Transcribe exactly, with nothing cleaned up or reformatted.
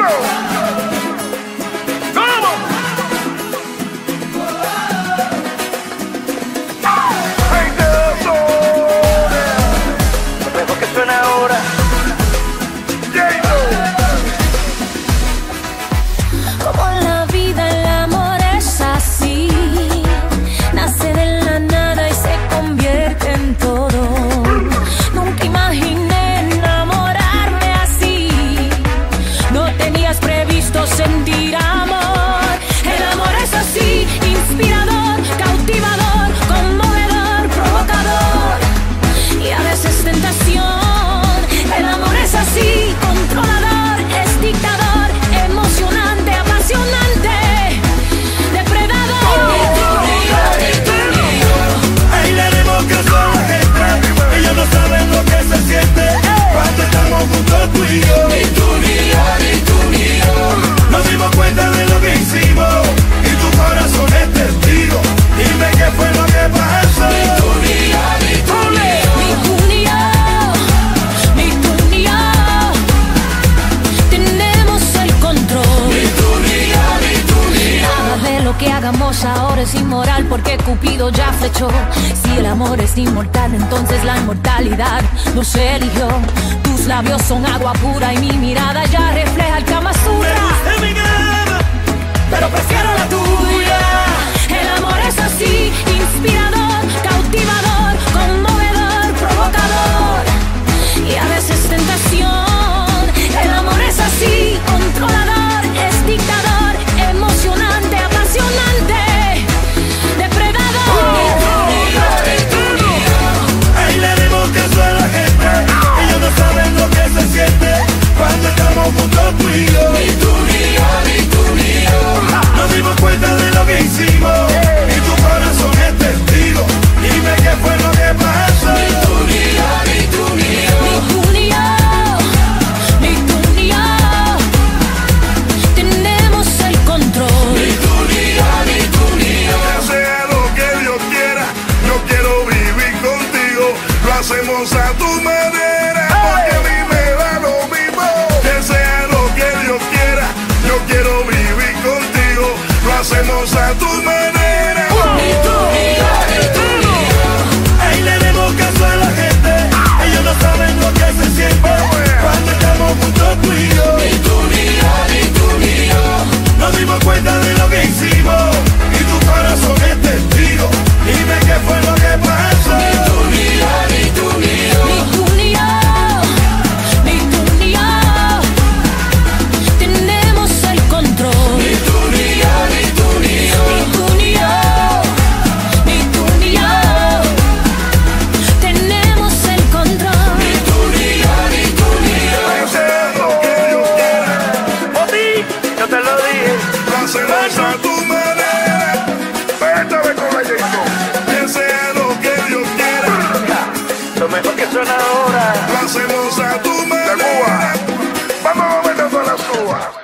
Sentir amor, el amor es así, inspirador, cautivador, conmovedor, provocador y a veces tentación. El amor es así, controlador, es dictador, emocionante, apasionante, depredador. Ahí le haremos caso a la gente, ellos no saben lo que se siente cuando estamos juntos tú y yo. Ni tú ni yo, ni tú ni yo. Nos dimos cuenta de lo que hicimos y tu corazón es testigo. Dime qué fue lo que pasó. Ni tú ni yo, ni tú ni yo. Ni tú ni yo, ni tú ni yo. Tenemos el control. Ni tú ni yo, ni tú ni yo. Nada de lo que hagamos ahora es inmoral porque Cupido ya flechó. Si el amor es inmortal, entonces la inmortalidad nos eligió. Tus labios son agua pura y mi mirada ya refleja el Kama Sutra. Pero prefiero la tuya. El amor es así, inspirador, cautivador, conmovedor, provocador y a veces tentación. El amor es así, controlador, es dictador, emocionante, apasionante, depredador. Ahí le dimos caso a la gente, ellos no saben lo que se siente cuando estamos juntos tú y yo. Ni tú ni yo, ni tú ni yo. Nos dimos cuenta de lo que hicimos y tu corazón es testigo. Dime qué fue lo que pasó. Ni tú ni yo, ni tú ni yo. Ni tú ni yo, ni tú ni yo. Tenemos el control. Ni tú ni yo, ni tú ni yo. Que sea lo que Dios quiera, yo quiero vivir contigo. Lo hacemos a tu manera, porque a mí me da lo mismo. Que sea lo que Dios quiera, yo quiero vivir contigo. Lo hacemos a tu manera. Ni tú ni yo, ni tú ni yo. Ahí le demos caso a la gente, ellos no saben lo que se siente cuando estamos juntos tú y yo. Ni tú ni yo, ni tú ni yo. Nos dimos cuenta de lo que hicimos y tu corazón es testigo. Dime qué fue lo que pasó. Ni tú ni yo, ni tú ni yo. Ni tú ni yo, ni tú ni yo. Tenemos el control. Ni tú ni yo, ni tú ni yo. Ni tú ni yo, ni tú ni yo. Tenemos el control. Ni tú ni yo, ni tú ni yo. Que sea lo que Dios quiera, Yo te lo dije. lo hacemos a tu manera. Pétame con la Jason. Que sea lo que Dios quiera, Lo mejor que suena ahora. lo hacemos a tu manera. Vamos a meternos a la suba.